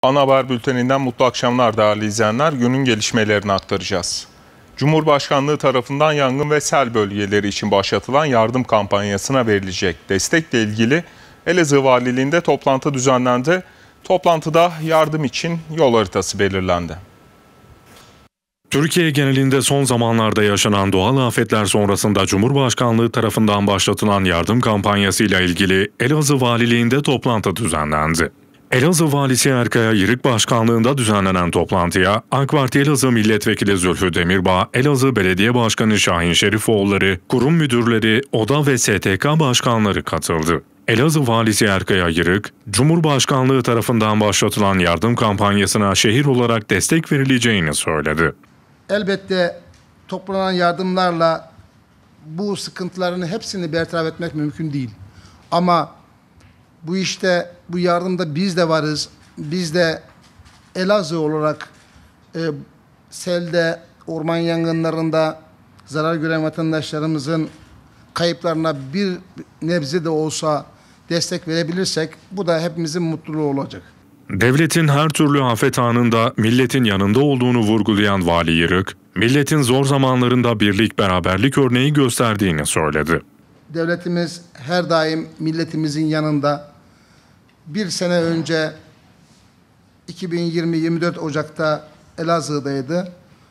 Ana haber bülteninden mutlu akşamlar değerli izleyenler. Günün gelişmelerini aktaracağız. Cumhurbaşkanlığı tarafından yangın ve sel bölgeleri için başlatılan yardım kampanyasına verilecek destekle ilgili Elazığ Valiliğinde toplantı düzenlendi. Toplantıda yardım için yol haritası belirlendi. Türkiye genelinde son zamanlarda yaşanan doğal afetler sonrasında Cumhurbaşkanlığı tarafından başlatılan yardım kampanyasıyla ilgili Elazığ Valiliğinde toplantı düzenlendi. Elazığ Valisi Erkaya Yırık Başkanlığında düzenlenen toplantıya AK Parti Elazığ Milletvekili Zülfü Demirbağ, Elazığ Belediye Başkanı Şahin Şerifoğulları, kurum müdürleri, oda ve STK başkanları katıldı. Elazığ Valisi Erkaya Yırık, Cumhurbaşkanlığı tarafından başlatılan yardım kampanyasına şehir olarak destek verileceğini söyledi. Elbette toplanan yardımlarla bu sıkıntıların hepsini bertaraf etmek mümkün değil. Ama bu işte, bu yardımda biz de varız. Biz de Elazığ olarak selde, orman yangınlarında zarar gören vatandaşlarımızın kayıplarına bir nebze de olsa destek verebilirsek bu da hepimizin mutluluğu olacak. Devletin her türlü afet anında milletin yanında olduğunu vurgulayan Vali Yırık, milletin zor zamanlarında birlik beraberlik örneği gösterdiğini söyledi. Devletimiz her daim milletimizin yanında. Bir sene önce 2020-24 Ocak'ta Elazığ'daydı.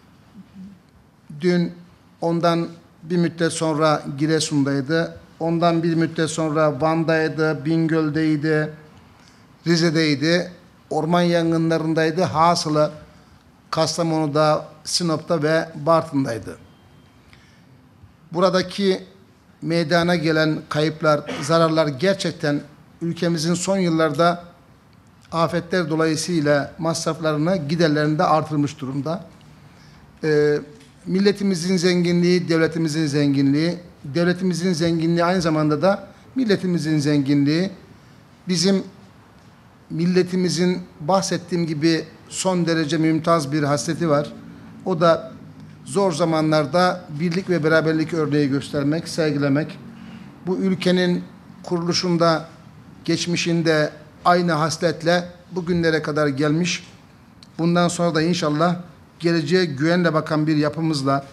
Dün ondan bir müddet sonra Giresun'daydı. Ondan bir müddet sonra Van'daydı, Bingöl'deydi, Rize'deydi. Orman yangınlarındaydı. Hasılı Kastamonu'da, Sinop'ta ve Bartın'daydı. Buradaki meydana gelen kayıplar, zararlar gerçekten ülkemizin son yıllarda afetler dolayısıyla masraflarını, giderlerini de artırmış durumda. Milletimizin zenginliği, devletimizin zenginliği, devletimizin zenginliği aynı zamanda da milletimizin zenginliği. Bizim milletimizin bahsettiğim gibi son derece mümtaz bir hasleti var. O da zor zamanlarda birlik ve beraberlik örneği göstermek, sergilemek. Bu ülkenin kuruluşunda, geçmişinde aynı hasletle bugünlere kadar gelmiş. Bundan sonra da inşallah geleceğe güvenle bakan bir yapımızla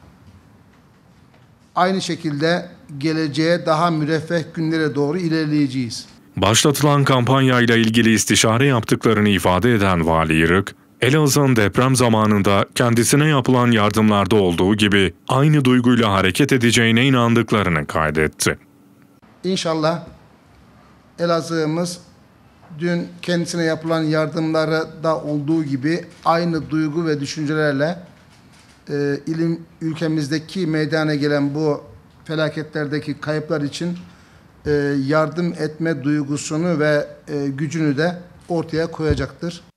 aynı şekilde geleceğe daha müreffeh günlere doğru ilerleyeceğiz. Başlatılan kampanyayla ilgili istişare yaptıklarını ifade eden Vali Yırık, Elazığ'ın deprem zamanında kendisine yapılan yardımlarda olduğu gibi aynı duyguyla hareket edeceğine inandıklarını kaydetti. İnşallah Elazığ'ımız dün kendisine yapılan yardımları da olduğu gibi aynı duygu ve düşüncelerle ülkemizdeki meydana gelen bu felaketlerdeki kayıplar için yardım etme duygusunu ve gücünü de ortaya koyacaktır.